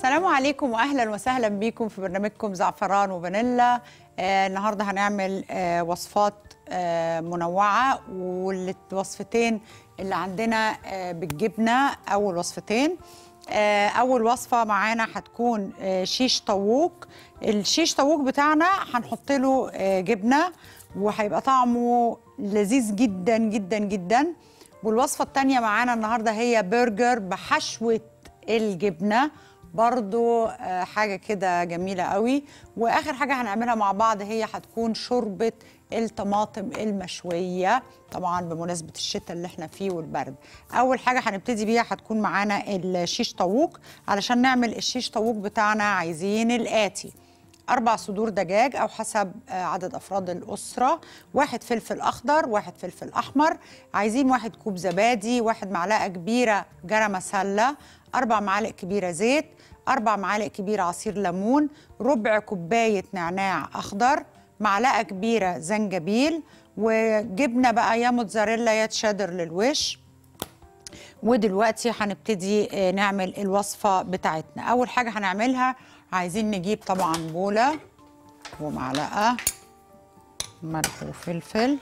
السلام عليكم واهلا وسهلا بيكم في برنامجكم زعفران وفانيلا. النهارده هنعمل وصفات منوعه، والوصفتين اللي عندنا بالجبنه. اول وصفتين، اول وصفه معانا هتكون شيش طاووق. الشيش طاووق بتاعنا هنحط له جبنه وهيبقى طعمه لذيذ جدا جدا جدا. والوصفه الثانيه معانا النهارده هي برجر بحشوه الجبنه، برضو حاجة كده جميلة قوي. وآخر حاجة هنعملها مع بعض هي هتكون شوربة الطماطم المشوية، طبعا بمناسبة الشتاء اللي احنا فيه والبرد. أول حاجة هنبتدي بيها هتكون معانا الشيش طاووق. علشان نعمل الشيش طاووق بتاعنا عايزين الآتي: 4 صدور دجاج أو حسب عدد أفراد الأسرة، 1 فلفل أخضر، 1 فلفل أحمر، عايزين 1 كوب زبادي، 1 معلقة كبيرة جرم مسلة، 4 معالق كبيرة زيت، 4 معالق كبيرة عصير ليمون، ربع كوباية نعناع أخضر، معلقة كبيرة زنجبيل، وجبنة بقى يا موتزاريلا يا تشيدر للوش. ودلوقتي هنبتدي نعمل الوصفة بتاعتنا. أول حاجة هنعملها عايزين نجيب طبعا بولة ومعلقة ملح وفلفل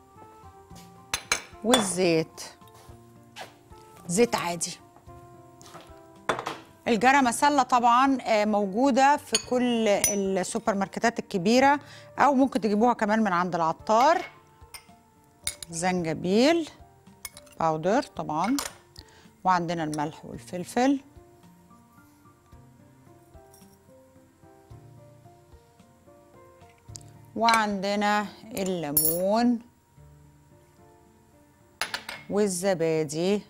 والزيت، زيت عادي. الجرم مسلة طبعا موجودة في كل السوبر ماركتات الكبيرة، أو ممكن تجيبوها كمان من عند العطار. زنجبيل باودر طبعا، وعندنا الملح والفلفل، وعندنا الليمون والزبادي،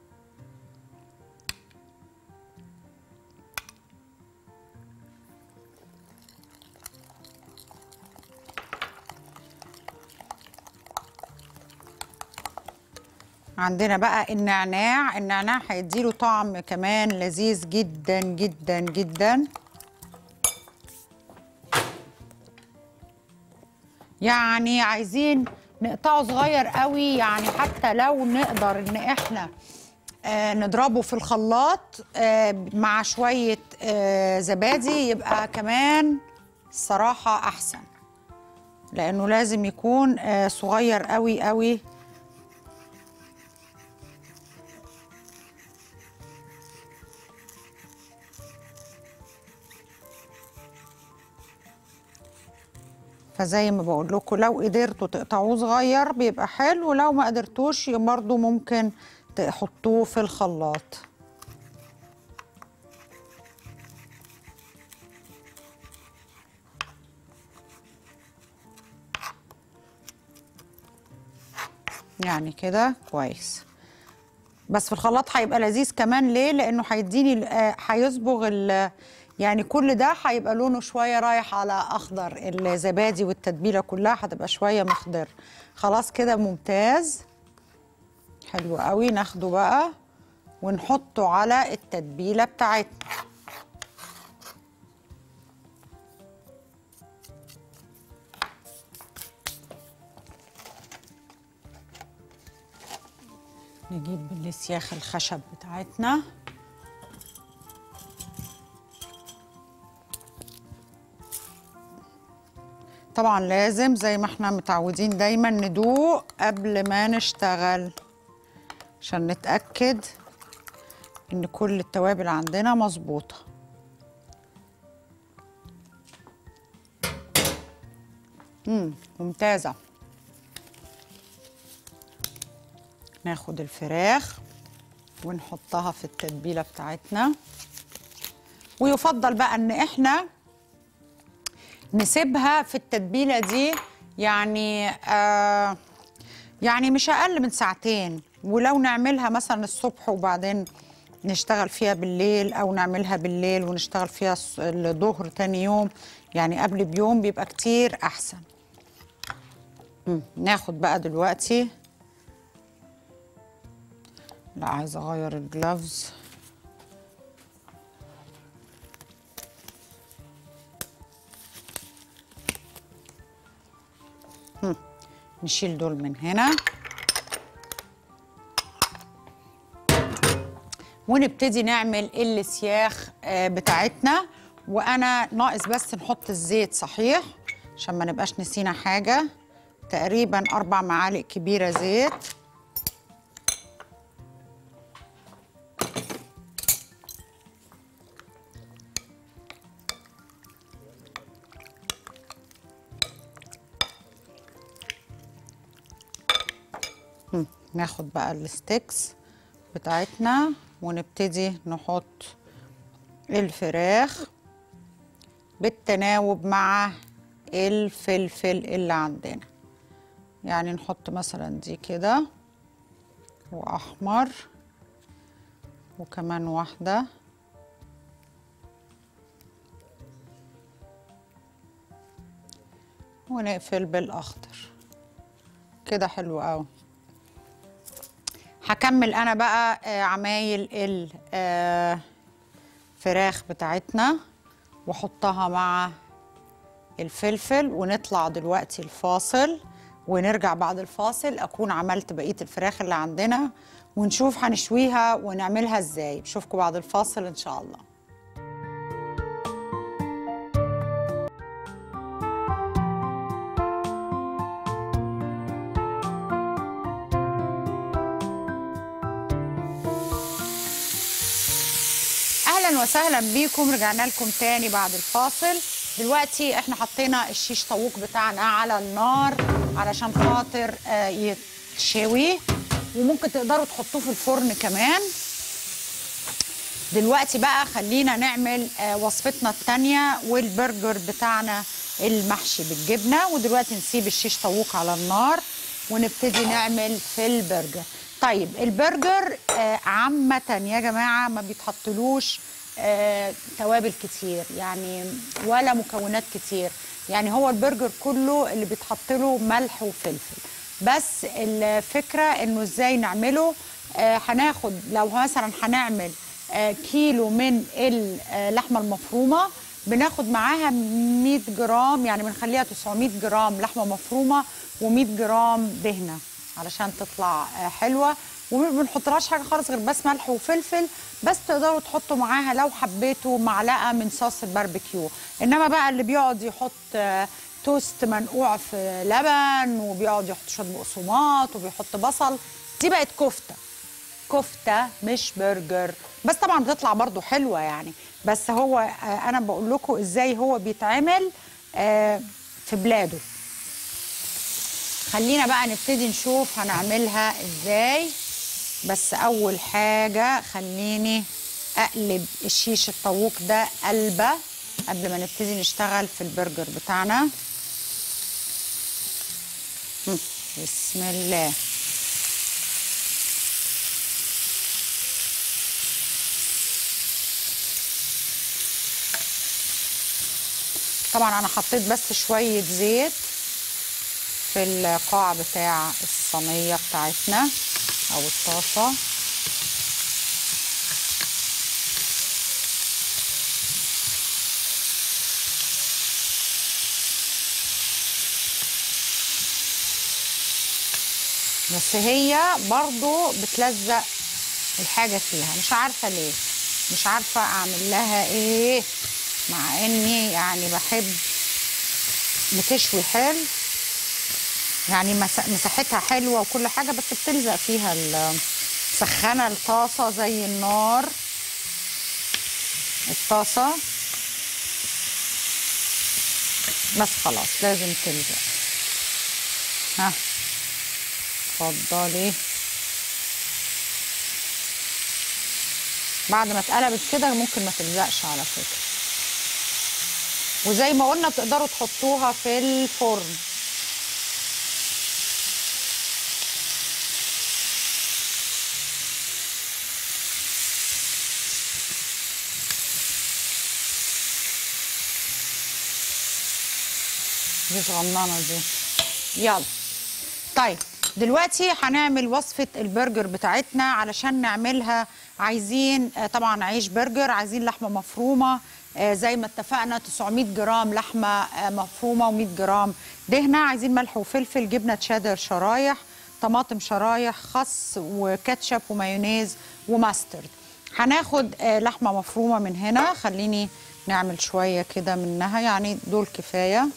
عندنا بقى النعناع. النعناع هيديله طعم كمان لذيذ جدا جدا جدا. يعني عايزين نقطعه صغير قوي، يعني حتى لو نقدر ان احنا نضربه في الخلاط مع شوية زبادي يبقى كمان الصراحة احسن، لانه لازم يكون صغير قوي قوي. فزي ما بقول لكم لو قدرتوا تقطعوه صغير بيبقى حلو، ولو ما قدرتوش برضو ممكن تحطوه في الخلاط. يعني كده كويس، بس في الخلاط هيبقى لذيذ كمان. ليه؟ لانه هيديني هيصبغ يعني كل ده هيبقى لونه شويه رايح على اخضر. الزبادي والتتبيله كلها هتبقى شويه مخضر. خلاص كده ممتاز، حلو قوي. ناخده بقى ونحطه على التتبيله بتاعتنا. نجيب السياخ الخشب بتاعتنا، طبعا لازم زي ما احنا متعودين دايما ندوق قبل ما نشتغل عشان نتأكد ان كل التوابل عندنا مظبوطة. ممتازة. ناخد الفراخ ونحطها في التتبيلة بتاعتنا، ويفضل بقى ان احنا نسيبها في التتبيلة دي يعني مش اقل من ساعتين. ولو نعملها مثلا الصبح وبعدين نشتغل فيها بالليل، او نعملها بالليل ونشتغل فيها الظهر تاني يوم، يعني قبل بيوم، بيبقى كتير احسن. ناخد بقى دلوقتي، لا عايزه اغير الجلافز. نشيل دول من هنا. ونبتدي نعمل السياخ بتاعتنا. وانا ناقص بس نحط الزيت صحيح عشان ما نبقاش نسينا حاجه. تقريبا 4 معالق كبيره زيت. ناخد بقى الستيكس بتاعتنا ونبتدي نحط الفراخ بالتناوب مع الفلفل اللي عندنا. يعني نحط مثلا دي كده واحمر وكمان واحده ونقفل بالاخضر كده. حلو قوي. هكمل انا بقى عمايل الفراخ بتاعتنا واحطها مع الفلفل، ونطلع دلوقتي الفاصل ونرجع بعد الفاصل اكون عملت بقيه الفراخ اللي عندنا ونشوف هنشويها ونعملها ازاي. بشوفكم بعد الفاصل ان شاء الله. اهلا وسهلا بيكم. رجعنا لكم تاني بعد الفاصل. دلوقتي احنا حطينا الشيش طاووق بتاعنا على النار علشان خاطر يتشوي، وممكن تقدروا تحطوه في الفرن كمان. دلوقتي بقى خلينا نعمل وصفتنا التانية والبرجر بتاعنا المحشي بالجبنة. ودلوقتي نسيب الشيش طاووق على النار ونبتدي نعمل في البرجر. طيب البرجر عامة يا جماعة ما بيتحطلوش توابل كتير يعني ولا مكونات كتير. يعني هو البرجر كله اللي بيتحطله ملح وفلفل بس. الفكرة انه ازاي نعمله. هناخد لو مثلا هنعمل كيلو من اللحمة المفرومة بناخد معاها 100 جرام، يعني بنخليها 900 جرام لحمة مفرومة و100 جرام دهنة علشان تطلع حلوة. وما بنحطلهاش حاجة خالص غير بس ملح وفلفل بس. تقدروا تحطوا معاها لو حبيتوا معلقة من صوص الباربيكيو. انما بقى اللي بيقعد يحط توست منقوع في لبن وبيقعد يحط شوية بقسماط وبيحط بصل، دي بقت كفتة. كفتة مش برجر. بس طبعا بتطلع برضو حلوة يعني. بس هو انا بقول لكم ازاي هو بيتعمل في بلاده. خلينا بقى نبتدي نشوف هنعملها ازاي. بس اول حاجة خليني اقلب الشيش الطاووق ده قلبة قبل ما نبتدي نشتغل في البرجر بتاعنا. بسم الله. طبعا انا حطيت بس شوية زيت في القاع بتاع الصينية بتاعتنا او الطاسة. بس هي برضو بتلزق الحاجة فيها، مش عارفة ليه، مش عارفة اعمل لها ايه، مع اني يعني بحب بتشوي حلو يعني مساحتها حلوة وكل حاجة، بس بتلزق فيها سخنة الطاسة زي النار. الطاسة بس خلاص لازم تلزق. ها اتفضلي. بعد ما اتقلبت كده ممكن ما تلزقش على فكرة. وزي ما قلنا بتقدروا تحطوها في الفرن. دي صغننه دي. يلا طيب دلوقتي هنعمل وصفة البرجر بتاعتنا. علشان نعملها عايزين طبعا عيش برجر، عايزين لحمة مفرومة زي ما اتفقنا 900 جرام لحمة مفرومة و100 جرام دهنة. عايزين ملح وفلفل، جبنة تشيدر شرايح، طماطم شرايح، خس وكاتشب ومايونيز وماسترد. هناخد لحمه مفرومه من هنا. خليني نعمل شويه كده منها، يعني دول كفايه.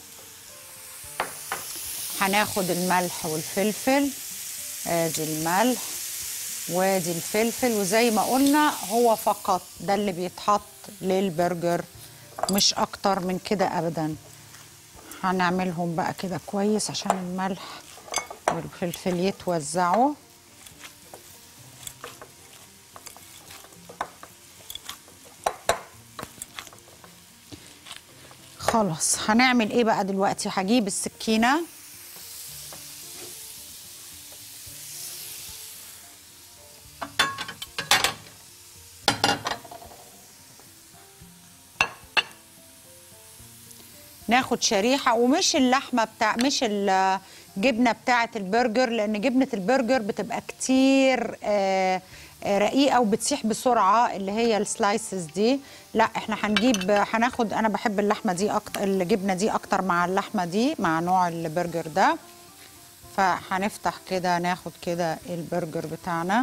هناخد الملح والفلفل، ادي الملح وادي الفلفل، وزي ما قلنا هو فقط ده اللي بيتحط للبرجر، مش اكتر من كده ابدا. هنعملهم بقى كده كويس عشان الملح والفلفل يتوزعوا. خلاص هنعمل ايه بقى دلوقتي؟ هجيب السكينة ناخد شريحة، ومش اللحمة مش الجبنة بتاعة البرجر، لأن جبنة البرجر بتبقى كتير رقيقة وبتسيح بسرعة، اللي هي السلايسز دي. لا احنا هناخد، أنا بحب اللحمة دي أكتر، الجبنة دي أكتر مع اللحمة دي، مع نوع البرجر ده. فهنفتح كده ناخد كده البرجر بتاعنا.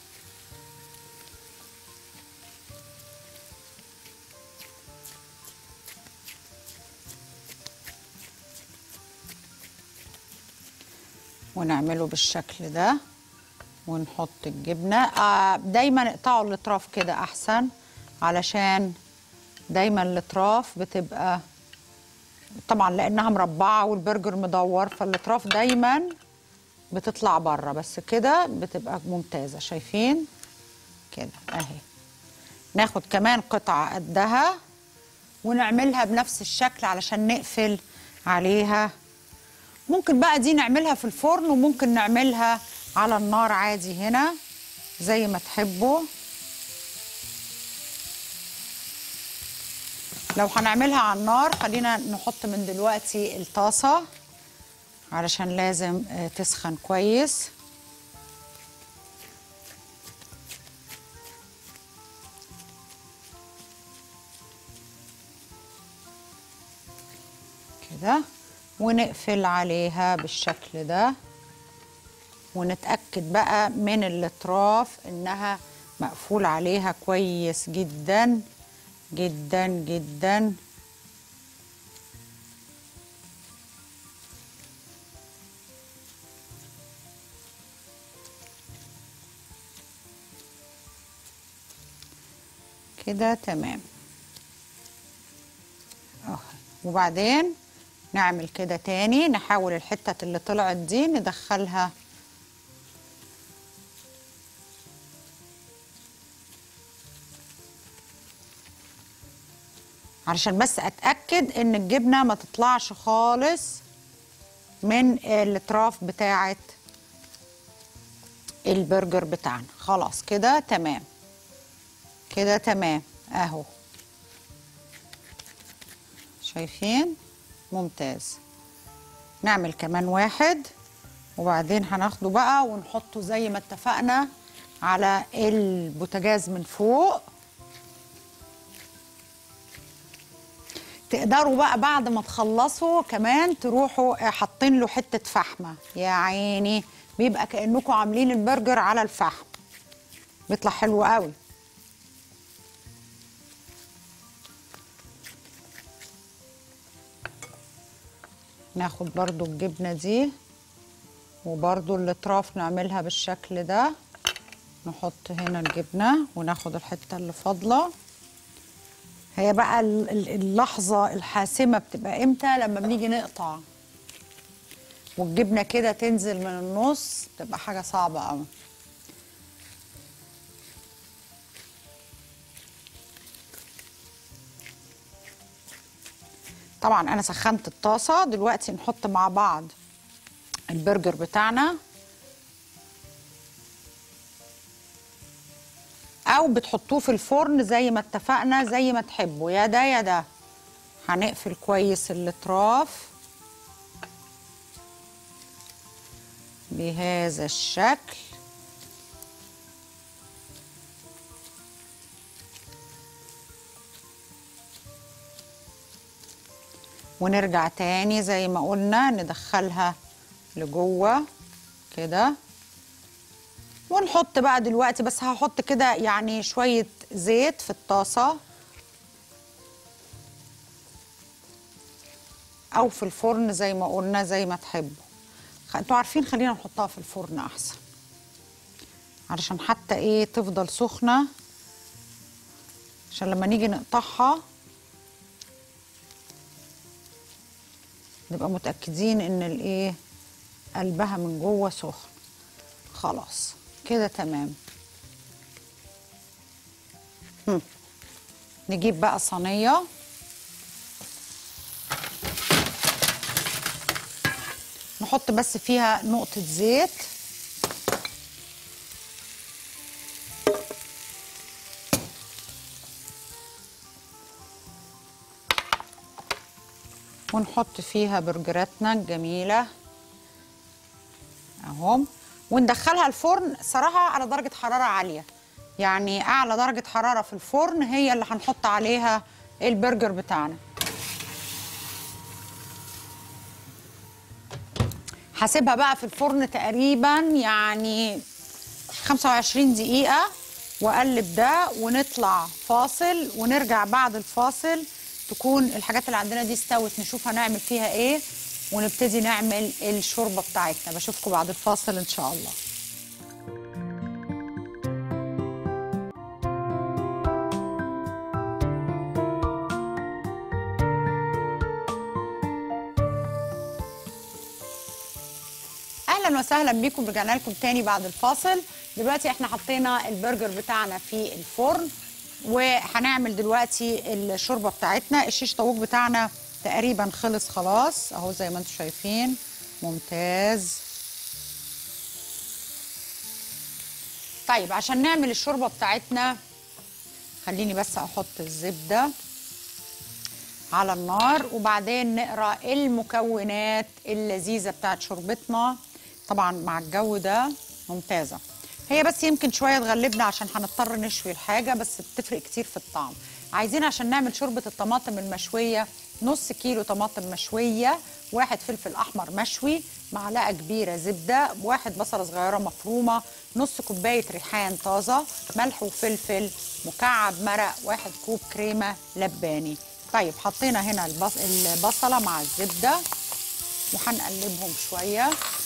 ونعمله بالشكل ده ونحط الجبنة. دايما اقطعوا الاطراف كده احسن، علشان دايما الاطراف بتبقى طبعا لانها مربعة والبرجر مدور، فالاطراف دايما بتطلع بره، بس كده بتبقى ممتازة. شايفين كده اهي. ناخد كمان قطعة قدها ونعملها بنفس الشكل علشان نقفل عليها. ممكن بقى دي نعملها في الفرن، وممكن نعملها على النار عادي هنا زي ما تحبوا. لو هنعملها على النار خلينا نحط من دلوقتي الطاسة علشان لازم تسخن كويس. كده ونقفل عليها بالشكل ده، ونتأكد بقى من الاطراف انها مقفول عليها كويس جدا جدا جدا. كده تمام اهو. وبعدين نعمل كده تاني، نحاول الحتة اللي طلعت دي ندخلها علشان بس اتأكد ان الجبنة ما تطلعش خالص من الاطراف بتاعة البرجر بتاعنا. خلاص كده تمام، كده تمام اهو. شايفين؟ ممتاز. نعمل كمان واحد، وبعدين هناخده بقى ونحطه زي ما اتفقنا على البوتاجاز من فوق. تقدروا بقى بعد ما تخلصوا كمان تروحوا حاطين له حتة فحمة، يا عيني بيبقى كأنكم عاملين البرجر على الفحم، بيطلع حلو قوي. ناخد برضو الجبنة دي، وبرضو الاطراف نعملها بالشكل ده. نحط هنا الجبنة وناخد الحتة اللي فاضلة. هي بقى اللحظة الحاسمة بتبقى امتى؟ لما بنيجي نقطع والجبنة كده تنزل من النص، تبقى حاجة صعبة قوي. طبعا انا سخنت الطاسة، دلوقتي نحط مع بعض البرجر بتاعنا، او بتحطوه في الفرن زي ما اتفقنا، زي ما تحبوا، يا ده يا ده. هنقفل كويس الاطراف بهذا الشكل. ونرجع تاني زي ما قلنا ندخلها لجوه كده، ونحط بقى دلوقتي، بس هحط كده يعني شوية زيت في الطاسة أو في الفرن زي ما قلنا، زي ما تحبوا. انتوا عارفين، خلينا نحطها في الفرن أحسن علشان حتى إيه تفضل سخنة، عشان لما نيجي نقطعها نبقى متأكدين إن الإيه قلبها من جوه سخن. خلاص كده تمام. نجيب بقى صينية نحط بس فيها نقطة زيت، ونحط فيها برجراتنا الجميلة اهم، وندخلها الفرن صراحة على درجة حرارة عالية، يعني أعلى درجة حرارة في الفرن هي اللي هنحط عليها البرجر بتاعنا. هسيبها بقى في الفرن تقريبا يعني 25 دقيقة وأقلب ده، ونطلع فاصل ونرجع بعد الفاصل تكون الحاجات اللي عندنا دي استوت، نشوف هنعمل فيها ايه ونبتدي نعمل الشوربة بتاعتنا. بشوفكم بعد الفاصل إن شاء الله. اهلا وسهلا بيكم، رجعنا لكم تاني بعد الفاصل. دلوقتي احنا حطينا البرجر بتاعنا في الفرن وهنعمل دلوقتي الشوربه بتاعتنا. الشيش طاووق بتاعنا تقريبا خلص خلاص اهو زي ما انتم شايفين، ممتاز. طيب عشان نعمل الشوربه بتاعتنا خليني بس احط الزبده على النار وبعدين نقرا المكونات اللذيذه بتاعت شوربتنا. طبعا مع الجو ده ممتازه هي، بس يمكن شويه تغلبنا عشان هنضطر نشوي الحاجه، بس بتفرق كتير في الطعم. عايزين عشان نعمل شوربه الطماطم المشويه نص كيلو طماطم مشويه، 1 فلفل احمر مشوي، معلقه كبيره زبده، 1 بصله صغيره مفرومه، نص كوبايه ريحان طازه، ملح وفلفل مكعب مرق، 1 كوب كريمه لباني. طيب حطينا هنا البصله مع الزبده وهنقلبهم شويه.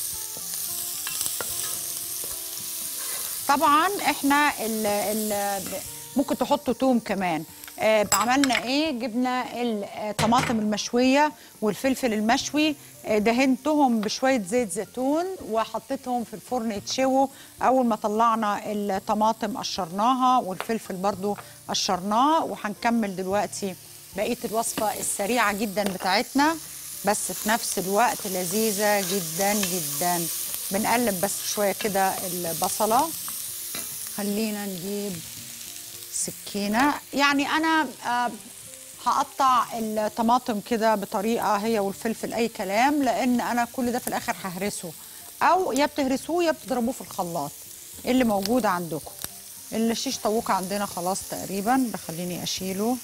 طبعا احنا ممكن تحطوا توم كمان. عملنا ايه؟ جبنا الطماطم المشويه والفلفل المشوي، دهنتهم بشويه زيت زيتون وحطيتهم في الفرن يتشووا. اول ما طلعنا الطماطم قشرناها والفلفل برضو قشرناه، وهنكمل دلوقتي بقيه الوصفه السريعه جدا بتاعتنا، بس في نفس الوقت لذيذه جدا جدا. بنقلب بس شويه كده البصله. خلينا نجيب سكينة، يعني أنا هقطع الطماطم كده بطريقة هي والفلفل أي كلام، لأن أنا كل ده في الآخر ههرسه، أو يا بتهرسوه يا بتضربوه في الخلاط اللي موجود عندكم. الشيش طاووق عندنا خلاص تقريبا، بخليني أشيله.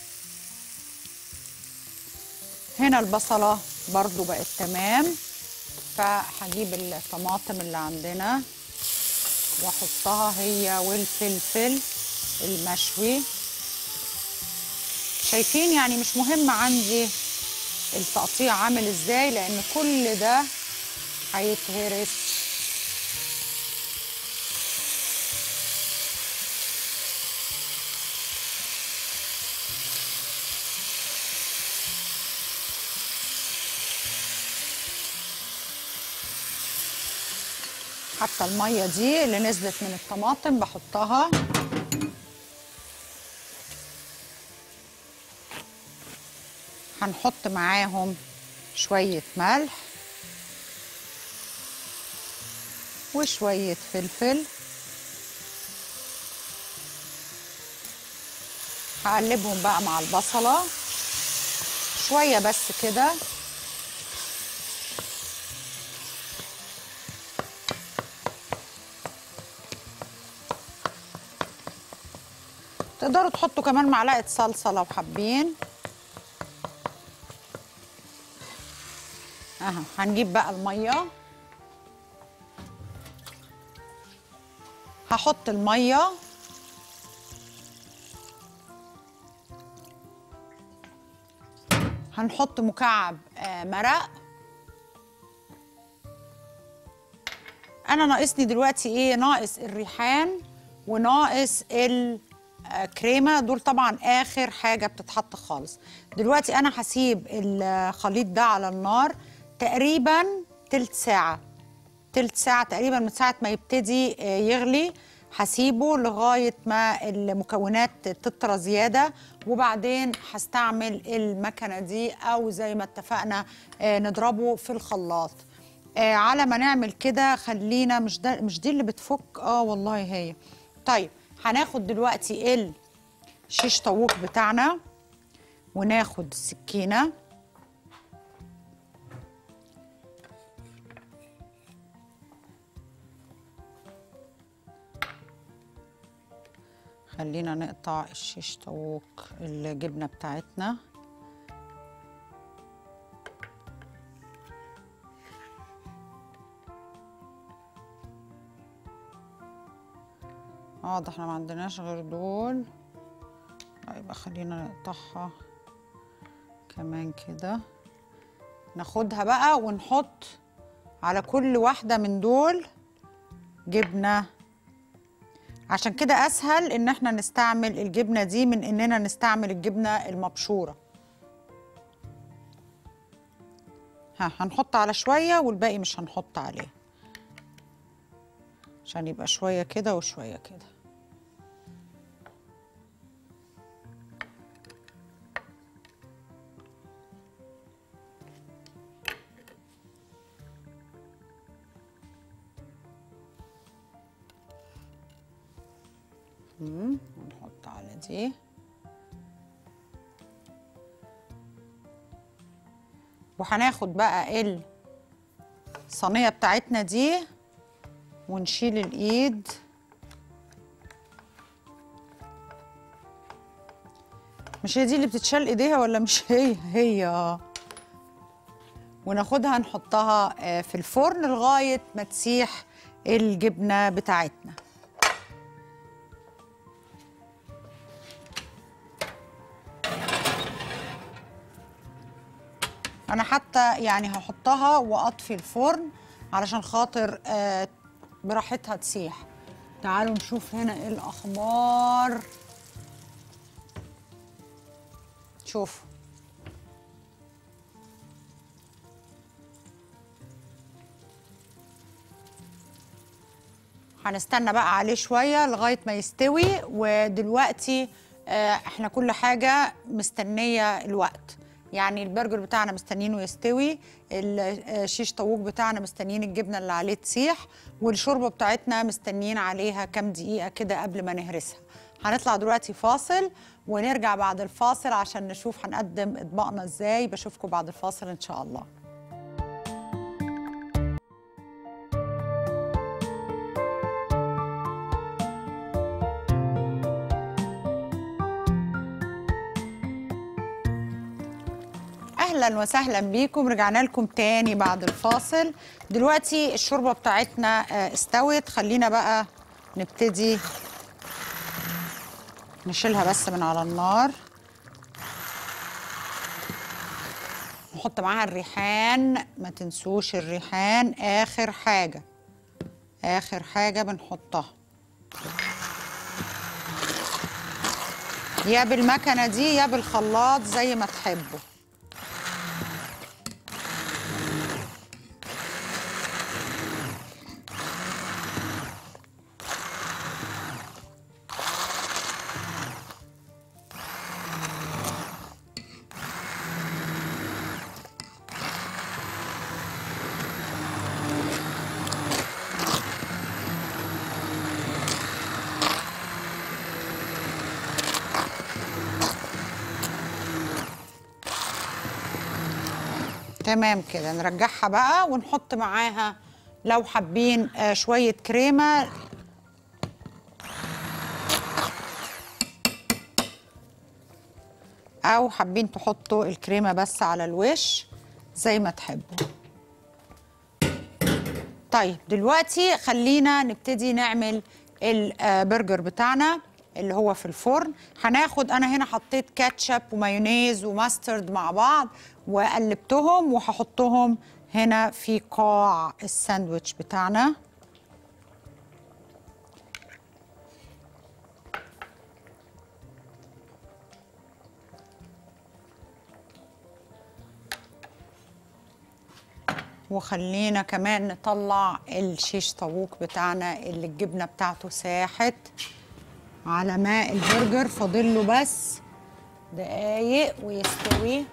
هنا البصلة برضو بقت تمام، فهجيب الطماطم اللي عندنا واحطها هي والفلفل المشوي. شايفين يعني مش مهم عندي التقطيع عامل ازاي، لان كل ده هيتهرس. حتى المية دي اللي نزلت من الطماطم بحطها. هنحط معاهم شوية ملح وشوية فلفل، هقلبهم بقى مع البصلة شوية بس كده. تقدروا تحطوا كمان معلقة صلصة لو حابين. هنجيب بقى المية هحط الميه، هنحط مكعب مرق. انا ناقصني دلوقتي ايه؟ ناقص الريحان وناقص الكريمه، دول طبعا اخر حاجه بتتحط خالص. دلوقتي انا هسيب الخليط ده على النار تقريبا تلت ساعه، تلت ساعه تقريبا، من ساعه ما يبتدي يغلي هسيبه لغايه ما المكونات تطرى زياده، وبعدين هستعمل المكنه دي او زي ما اتفقنا نضربه في الخلاط. على ما نعمل كده خلينا، مش دي اللي بتفك؟ والله هي. طيب هناخد دلوقتي الشيش طاووق بتاعنا وناخد السكينه، خلينا نقطع الشيش طاووق الجبنه بتاعتنا. ده احنا ما عندناش غير دول، يبقى خلينا نقطعها كمان كده. ناخدها بقى ونحط على كل واحدة من دول جبنة، عشان كده اسهل ان احنا نستعمل الجبنة دي من اننا نستعمل الجبنة المبشورة. هنحط على شوية والباقي مش هنحط عليه، عشان يبقى شوية كده وشوية كده. ونحط على دي، وهناخد بقى الصينية بتاعتنا دي ونشيل الايد، مش هي دي اللي بتتشال ايديها ولا مش هي؟ هي. وناخدها نحطها في الفرن لغاية ما تسيح الجبنة بتاعتنا. انا حتى يعني هحطها واطفي الفرن علشان خاطر براحتها تسيح. تعالوا نشوف هنا ايه الاخبار. شوفوا هنستنى بقى عليه شوية لغاية ما يستوي. ودلوقتي احنا كل حاجة مستنية الوقت، يعني البرجر بتاعنا مستنيينه يستوي، الشيش طاووق بتاعنا مستنيين الجبنة اللي عليه تسيح، والشوربة بتاعتنا مستنيين عليها كام دقيقة كده قبل ما نهرسها. هنطلع دلوقتي فاصل ونرجع بعد الفاصل عشان نشوف هنقدم اطباقنا ازاي. بشوفكم بعد الفاصل ان شاء الله. اهلا وسهلا بيكم، رجعنا لكم تاني بعد الفاصل. دلوقتي الشوربه بتاعتنا استوت، خلينا بقى نبتدي نشيلها بس من على النار. نحط معاها الريحان، ما تنسوش الريحان اخر حاجه، اخر حاجه بنحطها، يا بالمكنه دي يا بالخلاط زي ما تحبوا. تمام كده، نرجعها بقى ونحط معاها لو حابين شوية كريمة، أو حابين تحطوا الكريمة بس على الوش زي ما تحبوا. طيب دلوقتي خلينا نبتدي نعمل البرجر بتاعنا اللي هو في الفرن. هناخد، انا هنا حطيت كاتشب ومايونيز وماسترد مع بعض وقلبتهم، وهحطهم هنا في قاع الساندويتش بتاعنا. وخلينا كمان نطلع الشيش طاووق بتاعنا اللي الجبنة بتاعته ساحت على ماء البرجر، فاضله بس دقايق ويستوي.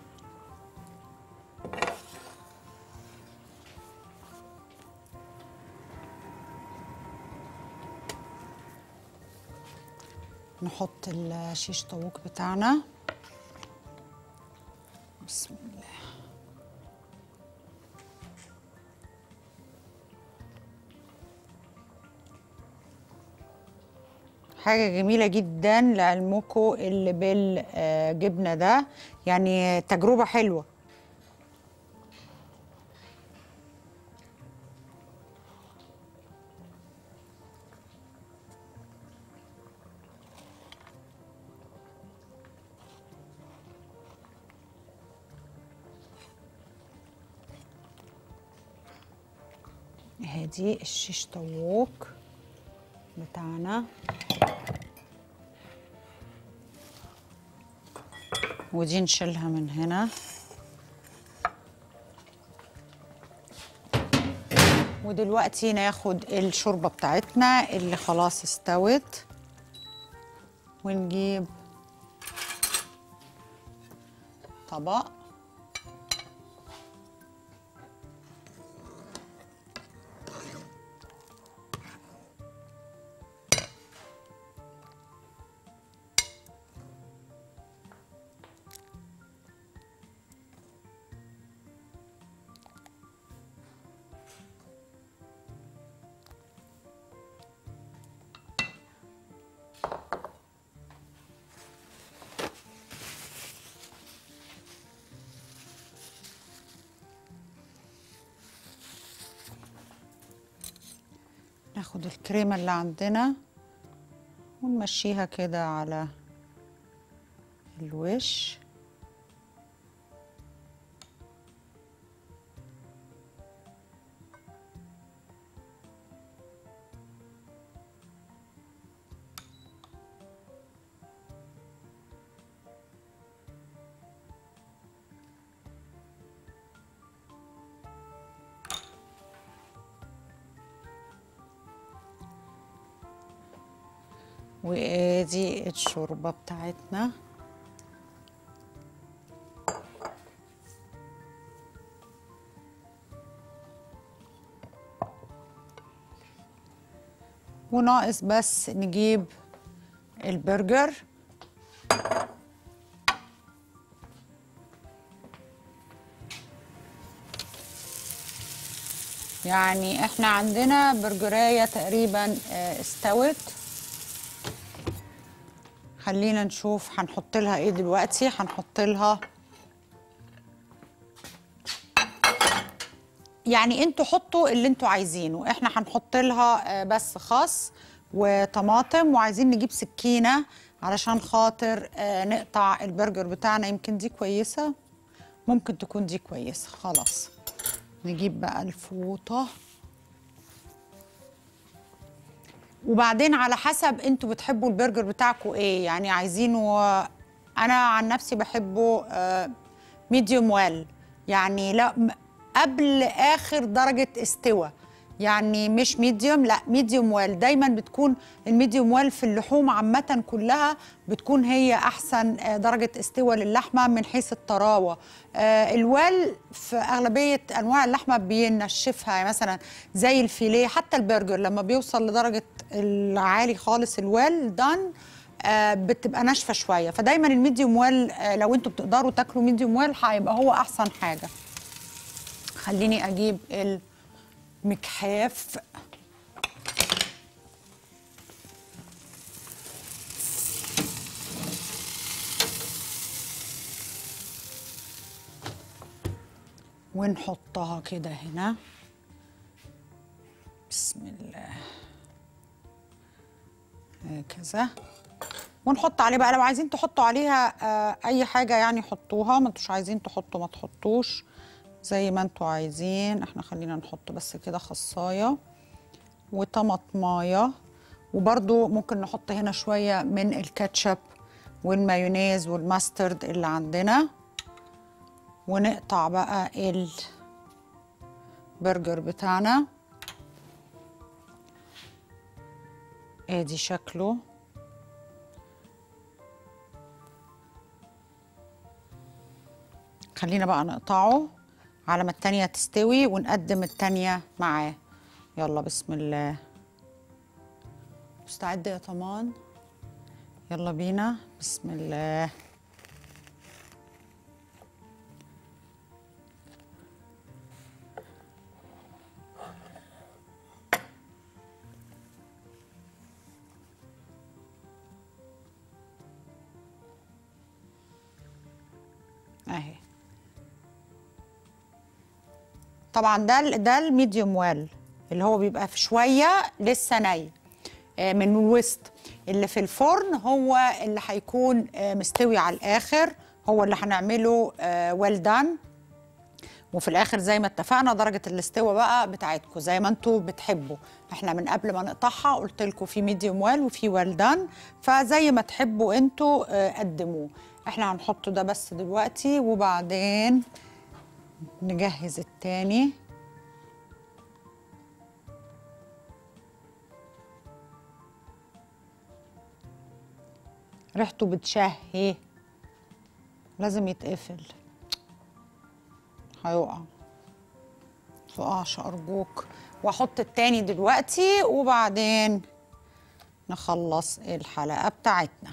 نحط الشيش طاووق بتاعنا. بسم الله. حاجة جميلة جدا لعلمكم اللي بالجبنة ده، يعني تجربة حلوة. هادي الشيش طاووق بتاعنا، ودي نشيلها من هنا. ودلوقتي ناخد الشوربة بتاعتنا اللي خلاص استوت، ونجيب طبق ناخد الكريمة اللي عندنا ونمشيها كده على الوش. وادي الشوربة بتاعتنا. وناقص بس نجيب البرجر. يعني احنا عندنا برجراية تقريبا استوت. خلينا نشوف هنحط لها ايه دلوقتي. هنحط لها، يعني انتوا حطوا اللي انتوا عايزينه، احنا هنحط لها بس خس وطماطم، وعايزين نجيب سكينة علشان خاطر نقطع البرجر بتاعنا. يمكن دي كويسة، ممكن تكون دي كويسة. خلاص نجيب بقى الفوطة، وبعدين على حسب انتوا بتحبوا البرجر بتاعكم ايه، يعني عايزينه. انا عن نفسي بحبه ميديوم ويل، يعني لا قبل اخر درجة استوى، يعني مش ميديوم، لا ميديوم ويل. دايما بتكون الميديوم ويل في اللحوم عامة كلها بتكون هي احسن درجة استوى للحمة من حيث الطراوة. الويل في اغلبية انواع اللحمة بينشفها، يعني مثلا زي الفيليه، حتى البرجر لما بيوصل لدرجة العالي خالص الويل دان بتبقى ناشفة شوية. فدايما الميديوم ويل لو انتوا بتقدروا تاكلوا ميديوم ويل هيبقى هو احسن حاجة. خليني اجيب المكحاف. ونحطها كده هنا. بسم الله. هكذا. ونحط عليه بقى، لو عايزين تحطوا عليها اي حاجه يعني حطوها، ما انتوش عايزين تحطوا ما تحطوش، زي ما انتوا عايزين. احنا خلينا نحط بس كده خصايه وطماطمايه، وبرده ممكن نحط هنا شويه من الكاتشب والمايونيز والماسترد اللي عندنا. ونقطع بقى البرجر بتاعنا. ادي شكله. خلينا بقى نقطعه على ما التانية تستوي ونقدم التانية معاه. يلا بسم الله. مستعدة يا طمان؟ يلا بينا بسم الله. اهي. طبعا ده الميديوم ويل اللي هو بيبقى في شويه لسه ني من الوسط. اللي في الفرن هو اللي هيكون مستوي على الاخر، هو اللي هنعمله ويل دان. وفي الاخر زي ما اتفقنا درجه الاستوى بقى بتاعتكم زي ما انتوا بتحبوا. احنا من قبل ما نقطعها قلت لكم في ميديوم ويل وفي ويل دان، فزي ما تحبوا انتوا قدموه. احنا هنحطه ده بس دلوقتي وبعدين نجهز التاني. ريحته بتشهي، لازم يتقفل. هيقع، متقعش ارجوك. واحط التاني دلوقتي وبعدين نخلص الحلقة بتاعتنا.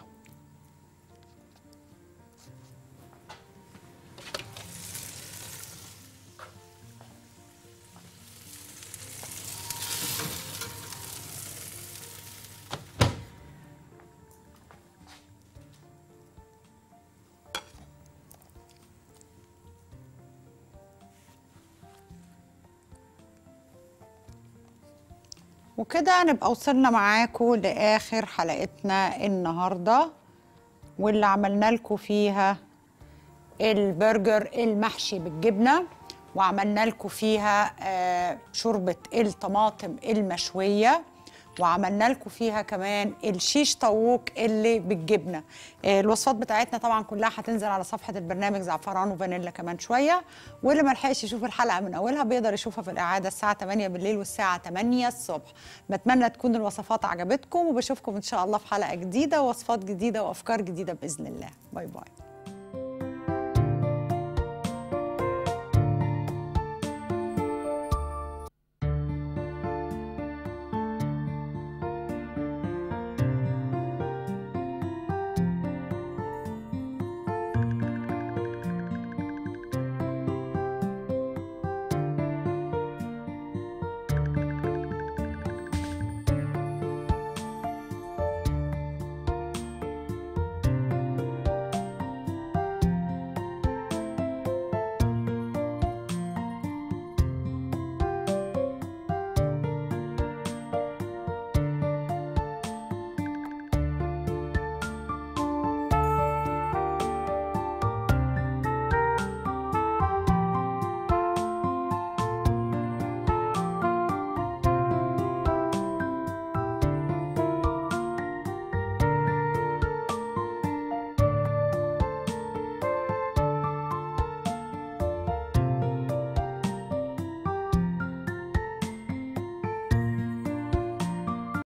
وكده نبقى وصلنا معاكم لآخر حلقتنا النهاردة، واللي عملنا لكم فيها البرجر المحشي بالجبنة، وعملنا لكم فيها شوربة الطماطم المشوية، وعملنا لكم فيها كمان الشيش طاووق اللي بالجبنه. الوصفات بتاعتنا طبعا كلها هتنزل على صفحه البرنامج زعفران وفانيلا كمان شويه، واللي ما لحقش يشوف الحلقه من اولها بيقدر يشوفها في الاعاده الساعه 8 بالليل والساعه 8 الصبح. بتمنى تكون الوصفات عجبتكم، وبشوفكم ان شاء الله في حلقه جديده ووصفات جديده وافكار جديده باذن الله. باي باي.